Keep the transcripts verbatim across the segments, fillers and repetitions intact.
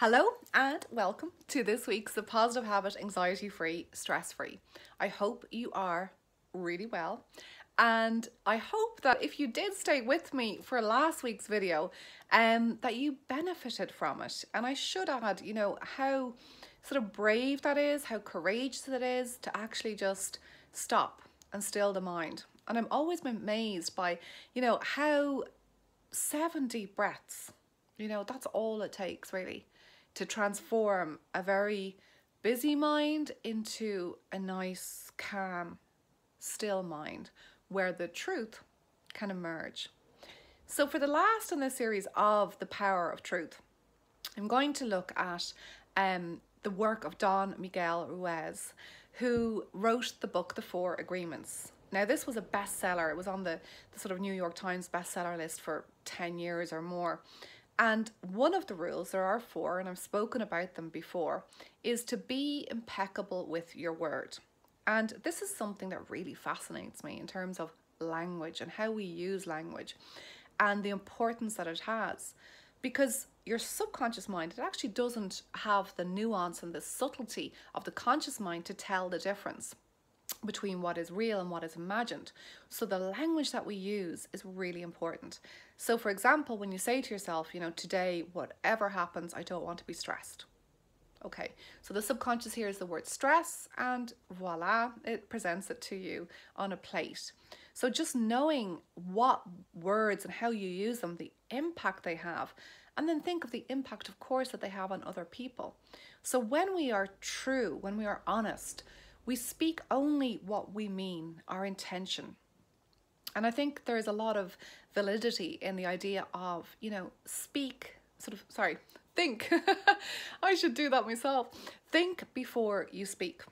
Hello and welcome to this week's The Positive Habit Anxiety Free, Stress Free. I hope you are really well, and I hope that if you did stay with me for last week's video, um, that you benefited from it. And I should add, you know, how sort of brave that is, how courageous it is to actually just stop and still the mind. And I'm always amazed by, you know, how seven deep breaths, you know, that's all it takes really to transform a very busy mind into a nice, calm, still mind where the truth can emerge. So for the last in this series of The Power of Truth, I'm going to look at um, the work of Don Miguel Ruiz, who wrote the book, The Four Agreements. Now, this was a bestseller. It was on the, the sort of New York Times bestseller list for ten years or more. And one of the rules, there are four, and I've spoken about them before, is to be impeccable with your word. And this is something that really fascinates me in terms of language and how we use language and the importance that it has. Because your subconscious mind, it actually doesn't have the nuance and the subtlety of the conscious mind to tell the difference between what is real and what is imagined. So the language that we use is really important. So for example, when you say to yourself, you know, today, whatever happens, I don't want to be stressed. Okay, so the subconscious hears the word stress and voila, it presents it to you on a plate. So just knowing what words and how you use them, the impact they have, and then think of the impact, of course, that they have on other people. So when we are true, when we are honest, we speak only what we mean, our intention. And I think there is a lot of validity in the idea of, you know, speak, sort of, sorry, think. I should do that myself. Think before you speak.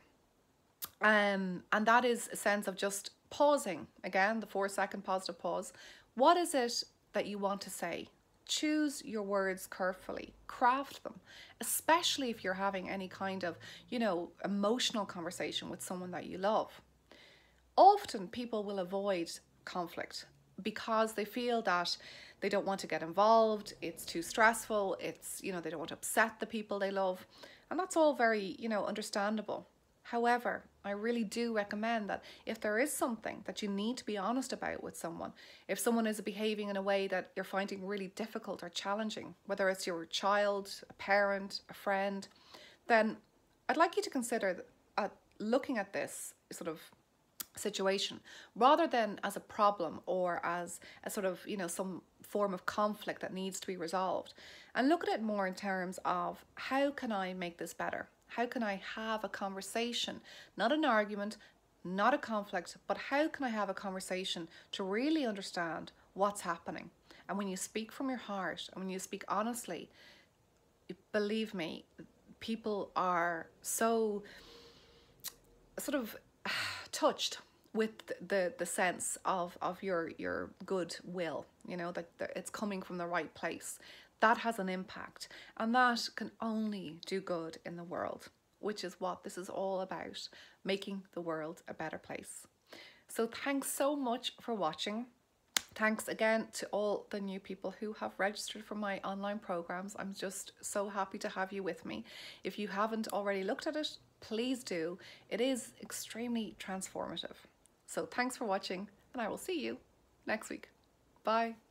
Um, and that is a sense of just pausing. Again, the four second positive pause. What is it that you want to say? Choose your words carefully, craft them, especially if you're having any kind of, you know, emotional conversation with someone that you love. Often people will avoid conflict because they feel that they don't want to get involved, it's too stressful, it's, you know, they don't want to upset the people they love. And that's all very, you know, understandable. However, I really do recommend that if there is something that you need to be honest about with someone, if someone is behaving in a way that you're finding really difficult or challenging, whether it's your child, a parent, a friend, then I'd like you to consider uh, looking at this sort of situation rather than as a problem or as a sort of, you know, some form of conflict that needs to be resolved, and look at it more in terms of how can I make this better? How can I have a conversation, not an argument, not a conflict, but how can I have a conversation to really understand what's happening? And when you speak from your heart and when you speak honestly, believe me, people are so sort of touched with the the sense of of your your goodwill, you know, that, that it's coming from the right place. That has an impact, and that can only do good in the world, which is what this is all about, making the world a better place. So thanks so much for watching. Thanks again to all the new people who have registered for my online programs. I'm just so happy to have you with me. If you haven't already looked at it, please do. It is extremely transformative. So thanks for watching, and I will see you next week. Bye.